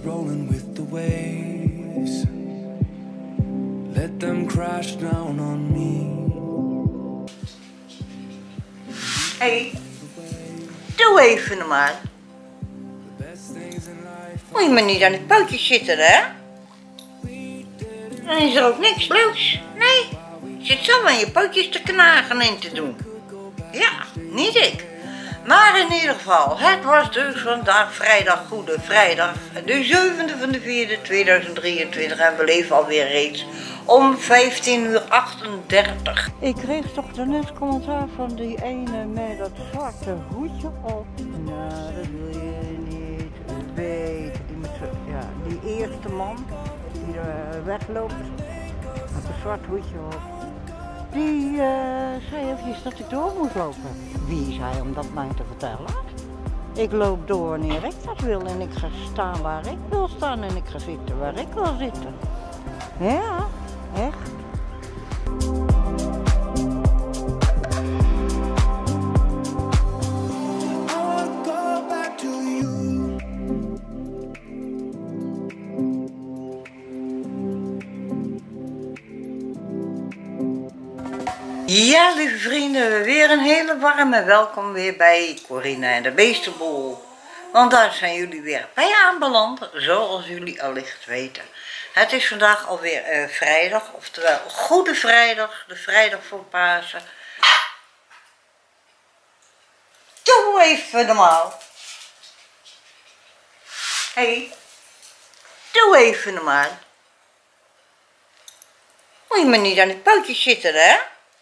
rolling with the waves. Let them crash down on me. Hey, doe even normaal. Moet je maar niet aan het pootje zitten, hè? Dan is er ook niks leuks. Nee, je zit zo aan je pootjes te knagen en te doen. Ja, niet ik. Maar in ieder geval, het was dus vandaag vrijdag, Goede Vrijdag, de 7e van de 4e 2023 en we leven alweer reeds om 15:38. Ik kreeg toch daarnet commentaar van die ene met dat zwarte hoedje op. Nou, dat wil je niet weten. Die eerste man die er wegloopt met een zwart hoedje op. Die zei eventjes dat ik door moet lopen. Wie is hij om dat mij te vertellen? Ik loop door wanneer ik dat wil en ik ga staan waar ik wil staan en ik ga zitten waar ik wil zitten. Ja, echt. Ja, lieve vrienden, weer een hele warme welkom weer bij Corina en de Beestenboel. Want daar zijn jullie weer bij aanbeland, zoals jullie allicht weten. Het is vandaag alweer vrijdag, oftewel Goede Vrijdag, de vrijdag voor Pasen. Doe even normaal. Hey, doe even normaal. Moet je maar niet aan het pootje zitten, hè?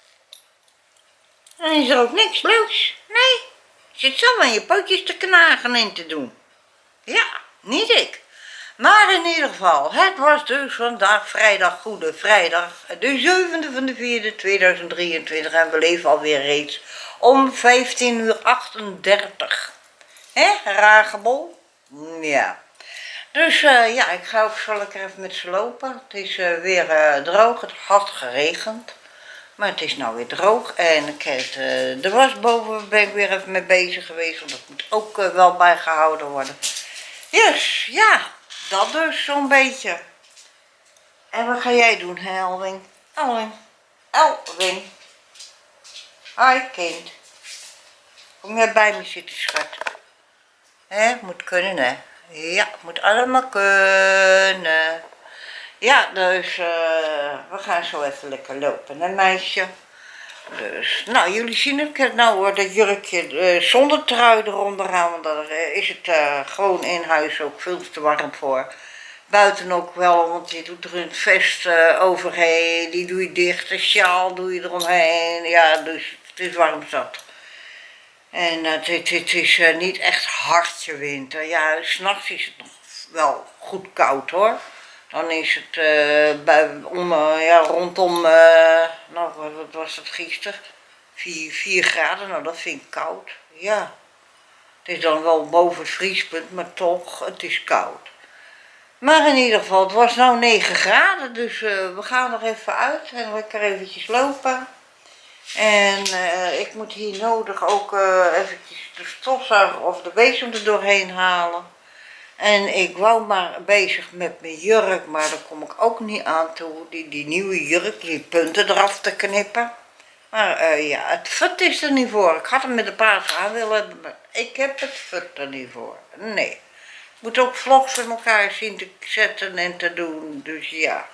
Dan is er ook niks leuks. Nee, je zit zo aan je pootjes te knagen en te doen. Ja, niet ik. Maar in ieder geval, het was dus vandaag vrijdag, Goede Vrijdag, de 7e van de 4e 2023 en we leven alweer reeds om 15:38. Hè, ragebol? Ja. Dus ja, ik ga ook zo lekker even met ze lopen. Het is weer droog, het had geregend. Maar het is nou weer droog en ik heb de was boven ben ik weer even mee bezig geweest, want dat moet ook wel bijgehouden worden. Dus ja, dat dus zo'n beetje. En wat ga jij doen, hè, Elwing? Elwing. Hoi, kind. Kom jij bij me zitten, schat? Hè, moet kunnen, hè? Ja, moet allemaal kunnen. Ja, dus we gaan zo even lekker lopen, hè meisje. Dus, nou, jullie zien het, ik heb nou hoor, dat jurkje zonder trui eronder aan, want daar is het gewoon in huis ook veel te warm voor. Buiten ook wel, want je doet er een vest overheen, die doe je dicht, een sjaal doe je eromheen. Ja, dus het is warm zat. En het is niet echt hartje winter. Ja, 's nachts is het nog wel goed koud hoor. Dan is het rondom, nou wat was het gisteren, 4 graden, nou dat vind ik koud. Ja, het is dan wel boven het vriespunt, maar toch, het is koud. Maar in ieder geval, het was nou 9 graden, dus we gaan er even uit en lekker eventjes lopen. En ik moet hier nodig ook eventjes de stofzuiger of de bezem er doorheen halen. En ik wou maar bezig met mijn jurk, maar daar kom ik ook niet aan toe, die nieuwe jurk, die punten eraf te knippen. Maar ja, het fut is er niet voor. Ik had hem met de paas aan willen hebben, maar ik heb het fut er niet voor. Nee. Ik moet ook vlogs in elkaar zien te zetten en te doen, dus ja.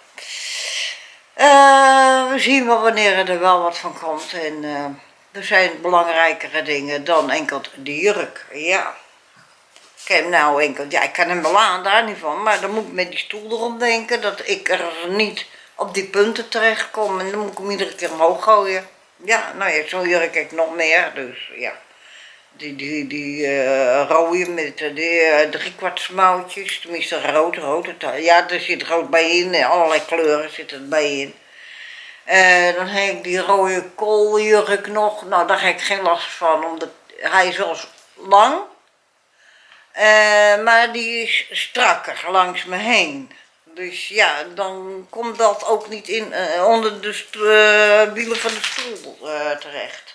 We zien wel wanneer er wel wat van komt en er zijn belangrijkere dingen dan enkel de jurk, ja. Ik heb nou enkel, ja ik kan hem wel aan, daar niet van, maar dan moet ik met die stoel erom denken dat ik er niet op die punten terecht kom en dan moet ik hem iedere keer omhoog gooien. Ja, nou ja, zo'n jurk heb ik nog meer, dus ja. Die rode met die 3/4 mouwtjes, tenminste rood, ja er zit rood bij in, allerlei kleuren zitten er bij in. Dan heb ik die rode kooljurk nog, nou daar heb ik geen last van, omdat hij is wel lang. Maar die is strakker langs me heen. Dus ja, dan komt dat ook niet in, onder de wielen van de stoel terecht.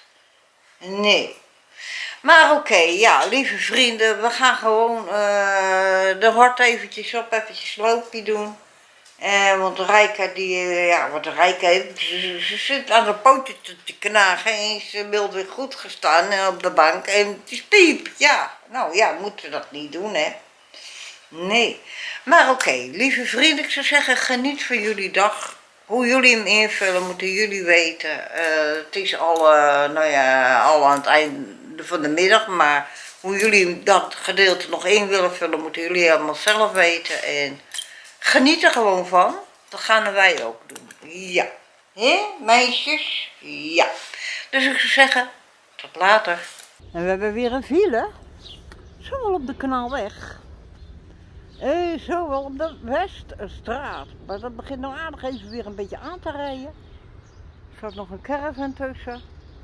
Nee. Maar oké, ja, lieve vrienden, we gaan gewoon de hort eventjes op, eventjes loopje doen. Want Rijka, wat Rijka heeft, ze zit aan de pootje te knagen en ze wil weer goed gestaan op de bank en het is piep. Ja, nou ja, moeten we dat niet doen, hè. Nee. Maar oké, lieve vrienden, ik zou zeggen, geniet van jullie dag. Hoe jullie hem invullen, moeten jullie weten. Het is al aan het einde van de middag, maar hoe jullie dat gedeelte nog in willen vullen, moeten jullie helemaal zelf weten. En geniet er gewoon van. Dat gaan wij ook doen. Ja. Hé, meisjes? Ja. Dus ik zou zeggen, tot later. En we hebben weer een file. Zo wel op de Kanaalweg. Zo wel op de Weststraat. Maar dat begint nou aardig even weer een beetje aan te rijden. Er staat nog een caravan tussen.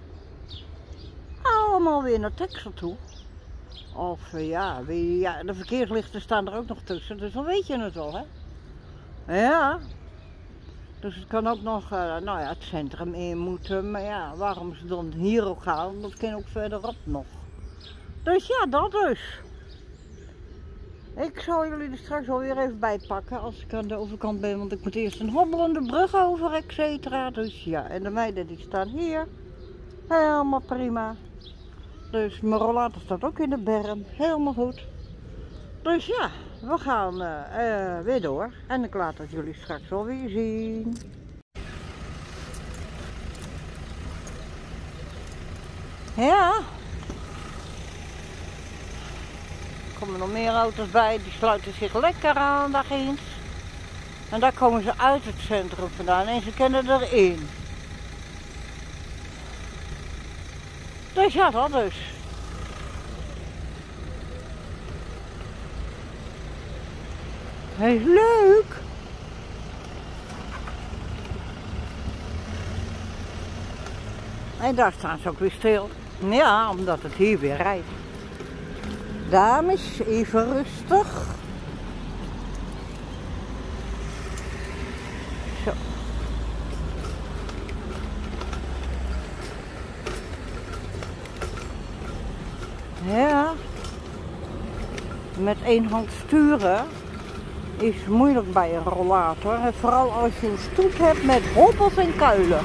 Allemaal weer naar Texel toe. Of ja, de verkeerslichten staan er ook nog tussen. Dus dan weet je het wel, hè. Ja. Dus het kan ook nog het centrum in moeten. Maar ja, waarom ze dan hier ook gaan, dat kan ook verderop nog. Dus ja, dat dus. Ik zal jullie er straks wel weer even bij pakken als ik aan de overkant ben, want ik moet eerst een hobbelende brug over, et cetera. Dus ja, en de meiden die staan hier. Helemaal prima. Dus mijn rollator staat ook in de berm. Helemaal goed. Dus ja, we gaan weer door. En ik laat het jullie straks wel weer zien. Ja. Er komen nog meer auto's bij, die sluiten zich lekker aan daar ginds. En daar komen ze uit het centrum vandaan en ze kennen erin. Dus ja, dat dus. Hij is leuk. En daar staan ze ook weer stil. Ja, omdat het hier weer rijdt. Dames, even rustig. Zo. Ja. Met één hand sturen is moeilijk bij een rollator. En vooral als je een stoep hebt met hobbels en kuilen.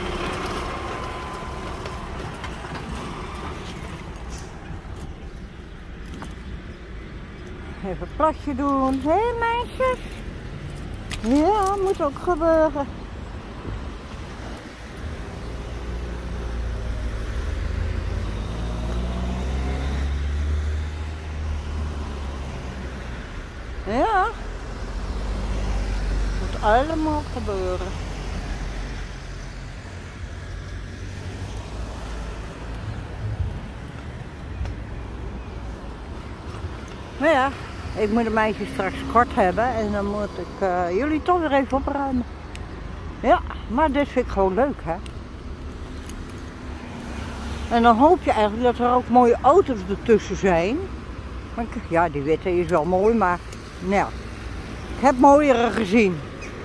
Even een plasje doen. Hé meisjes? Ja, moet ook gebeuren. Ja. Moet allemaal gebeuren. Maar ja. Ik moet de meisjes straks kort hebben en dan moet ik jullie toch weer even opruimen. Ja, maar dit vind ik gewoon leuk, hè. En dan hoop je eigenlijk dat er ook mooie auto's ertussen zijn. Maar ja, die witte is wel mooi, maar nou, ik heb mooiere gezien.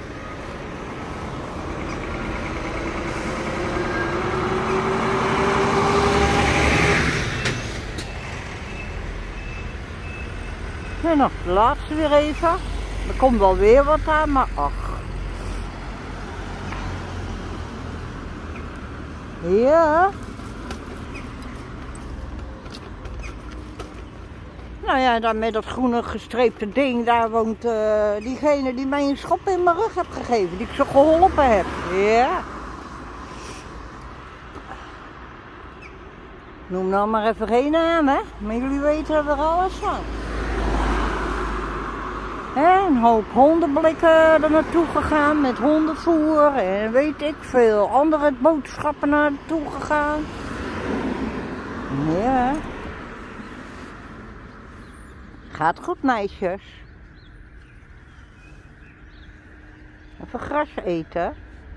En nog de laatste weer even. Er komt wel weer wat aan, maar ach. Ja. Nou ja, daar met dat groene gestreepte ding, daar woont diegene die mij een schop in mijn rug heeft gegeven, die ik zo geholpen heb. Ja. Noem nou maar even geen naam, hè. Maar jullie weten er alles van. Een hoop hondenblikken er naartoe gegaan met hondenvoer en weet ik veel. Andere boodschappen naartoe gegaan. Ja. Gaat goed, meisjes. Even gras eten.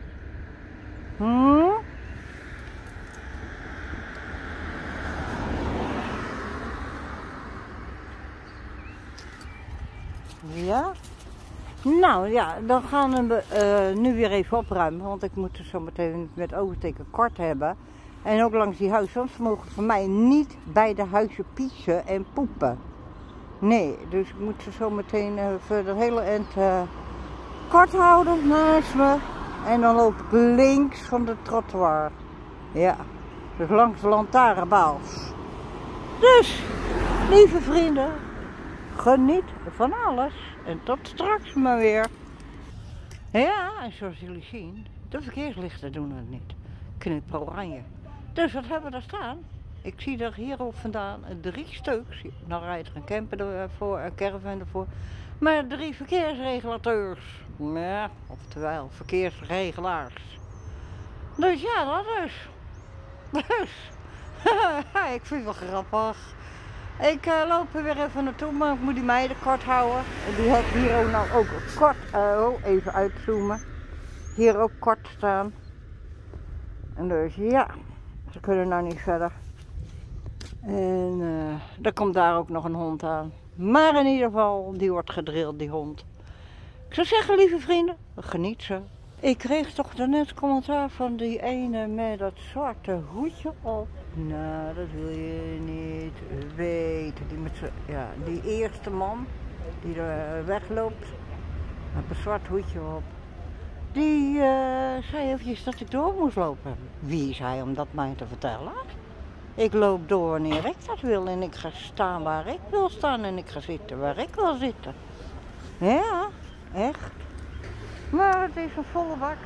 Ja. Nou ja, dan gaan we nu weer even opruimen, want ik moet er zo meteen met oversteken kort hebben. En ook langs die huizen, want ze mogen van mij niet bij de huizen piezen en poepen. Nee, dus ik moet ze zo meteen voor de hele eind kort houden naast me. En dan loop ik links van de trottoir. Ja, dus langs de lantaarnpaals. Dus, lieve vrienden, geniet van alles. En tot straks maar weer. Ja, en zoals jullie zien, de verkeerslichten doen het niet. Knip oranje. Dus wat hebben we daar staan? Ik zie er hier ook vandaan 3 stuks. Dan rijdt er een camper ervoor, een caravan ervoor. Maar 3 verkeersregulateurs. Ja, oftewel verkeersregelaars. Dus ja, dat is. Dus, ik vind het wel grappig. Ik loop er weer even naartoe, maar ik moet die meiden kort houden. Die heb hier ook nou ook kort, even uitzoomen. Hier ook kort staan. En dus ja, ze kunnen nou niet verder. En er komt daar ook nog een hond aan. Maar in ieder geval, die wordt gedrild, die hond. Ik zou zeggen, lieve vrienden, geniet ze. Ik kreeg toch daarnet commentaar van die ene met dat zwarte hoedje op. Nou, dat wil je niet weten. Die eerste man die er wegloopt, met een zwart hoedje op. Die zei eventjes dat ik door moest lopen. Wie is hij om dat mij te vertellen? Ik loop door wanneer ik dat wil en ik ga staan waar ik wil staan en ik ga zitten waar ik wil zitten. Ja, echt. Maar het is een volle bak.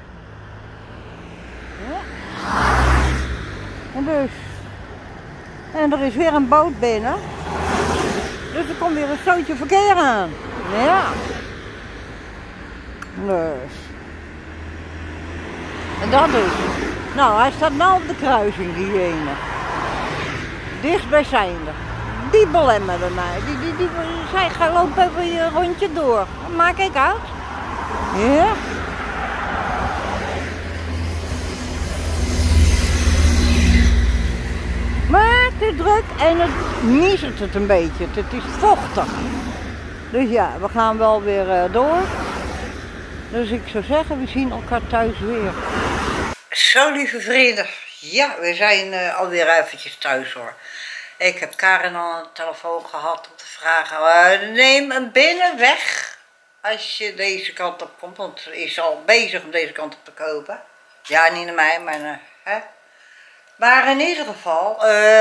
Ja. En dus. En er is weer een boot binnen. Dus er komt weer een stootje verkeer aan. Ja. Dus. En dat dus. Nou, hij staat nou op de kruising, die ene. Dichtstbijzijnde. Die belemmerde mij. Die zei, ga lopen even je rondje door. Dat maak ik uit. Ja. Maar het is druk en het nieselt het een beetje. Het is vochtig. Dus ja, we gaan wel weer door. Dus ik zou zeggen, we zien elkaar thuis weer. Zo, lieve vrienden. Ja, we zijn alweer eventjes thuis hoor. Ik heb Karen al aan de telefoon gehad om te vragen, neem een binnenweg als je deze kant op komt, want ze is al bezig om deze kant op te kopen. Ja, niet naar mij, maar hè. Maar in ieder geval,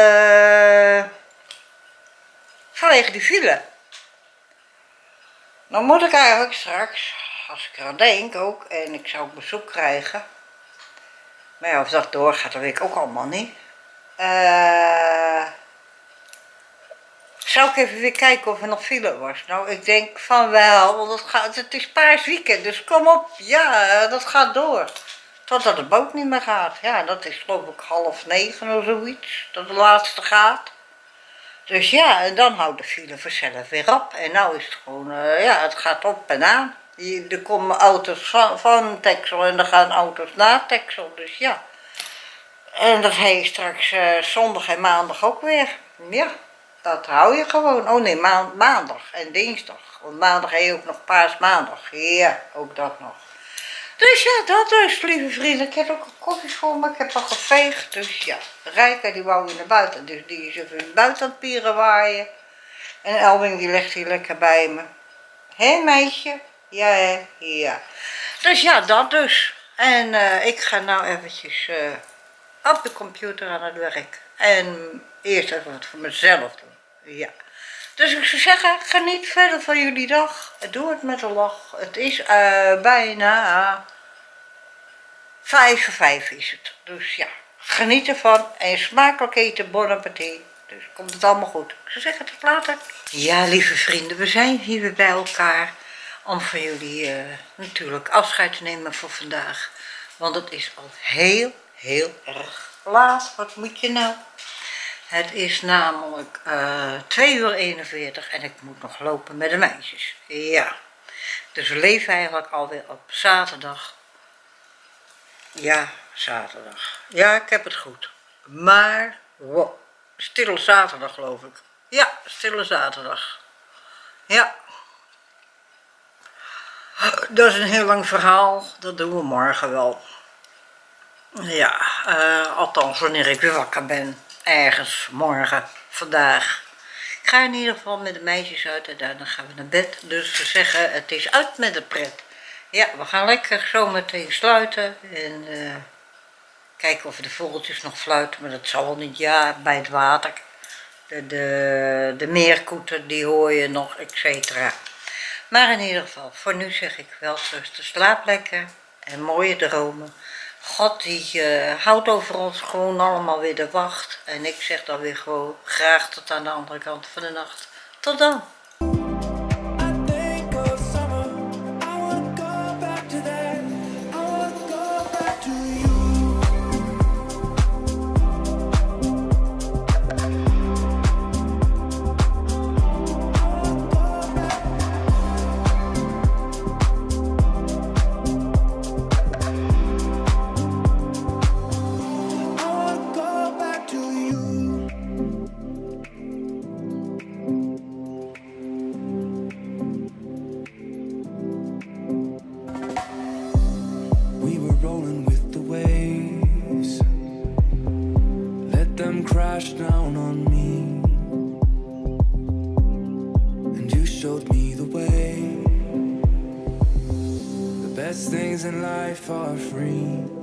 vanwege die file. Dan moet ik eigenlijk straks, als ik eraan denk ook, en ik zou bezoek krijgen. Maar ja, of dat doorgaat, dat weet ik ook allemaal niet. Zou ik even weer kijken of er nog file was? Nou, ik denk van wel, want het is paars weekend, dus kom op, ja, dat gaat door. Totdat de boot niet meer gaat. Ja, dat is geloof ik 8:30 of zoiets, dat de laatste gaat. Dus ja, en dan houdt de file vanzelf weer op. En nou is het gewoon, ja, het gaat op en aan. Er komen auto's van Texel en er gaan auto's naar Texel, dus ja. En dat heet straks zondag en maandag ook weer. Ja, dat hou je gewoon. Oh nee, maandag en dinsdag. Want maandag heb je ook nog paasmaandag. Ja, ook dat nog. Dus ja, dat dus, lieve vrienden. Ik heb ook een koffie voor me. Ik heb al geveegd. Dus ja, Rijka die wou weer naar buiten. Dus die is even buiten aan het pieren waaien. En Elwing die ligt hier lekker bij me. Hé meisje? Ja hè? Ja. Dus ja, dat dus. En ik ga nou eventjes op de computer aan het werk. En eerst even wat voor mezelf doen. Ja. Dus ik zou zeggen, geniet verder van jullie dag. Doe het met een lach. Het is bijna 5:05 is het. Dus ja, geniet ervan. En smakelijk eten, bon appétit. Dus komt het allemaal goed. Ik zou zeggen, tot later. Ja, lieve vrienden, we zijn hier weer bij elkaar. Om van jullie natuurlijk afscheid te nemen voor vandaag. Want het is al heel erg laat. Wat moet je nou? Het is namelijk 2:41 en ik moet nog lopen met de meisjes. Ja. Dus we leven eigenlijk alweer op zaterdag. Ja, zaterdag. Ja, ik heb het goed. Maar, wow. Stille zaterdag geloof ik. Ja, stille zaterdag. Ja. Dat is een heel lang verhaal. Dat doen we morgen wel. Ja, althans wanneer ik weer wakker ben. Ergens morgen, vandaag. Ik Ik ga in ieder geval met de meisjes uit en daarna gaan we naar bed. Dus we zeggen, het is uit met de pret. Ja, we gaan lekker zo meteen sluiten en kijken of de vogeltjes nog fluiten, maar dat zal wel niet, ja, bij het water. De meerkoeten, die hoor je nog, etc. Maar in ieder geval, voor nu zeg ik wel zuster, slaap lekker en mooie dromen. God die houdt over ons gewoon allemaal weer de wacht. En ik zeg dan weer gewoon graag tot aan de andere kant van de nacht. Tot dan! Crashed down on me, and you showed me the way. The best things in life are free.